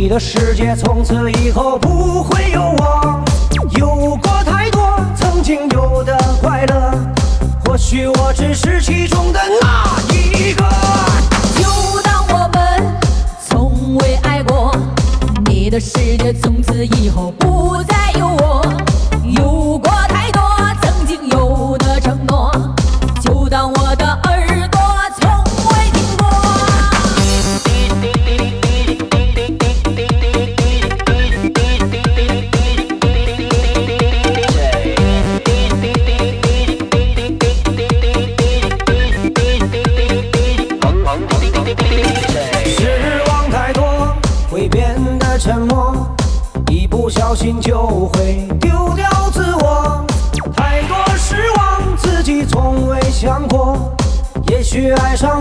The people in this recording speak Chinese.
你的世界从此以后不会有我。有过太多曾经有的快乐，或许我只是其中的那一个。 就当我们从未爱过，你的世界从此以后不再有我。有过太多曾经有的承诺，就当我的耳朵从未听过。 失望太多会变得沉默，一不小心就会丢掉自我。太多失望自己从未想过，也许爱上